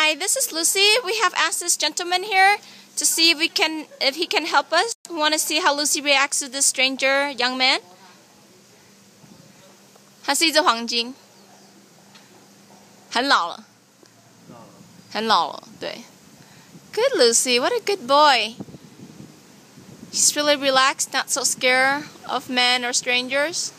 Hi, this is Lucy. We have asked this gentleman here to see if he can help us. We want to see how Lucy reacts to this stranger young man. 他是一只黄金，很老了，很老了，对。Good Lucy, what a good boy. He's really relaxed, not so scared of men or strangers.